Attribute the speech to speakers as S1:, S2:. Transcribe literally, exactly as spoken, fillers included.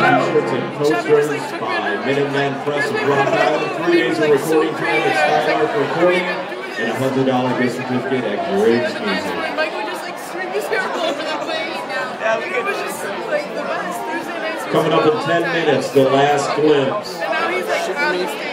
S1: t-shirts and posters by Minuteman Press of Rock Island. Three days of recording time at Skylark Recording, and a hundred dollar gift certificate at RIBCO Music.
S2: Mike would just like string his hair all over the place. Yeah, it was just like the best Thursday nights.
S1: Coming up in ten minutes, the last glimpse.
S2: And now he's like on the stage.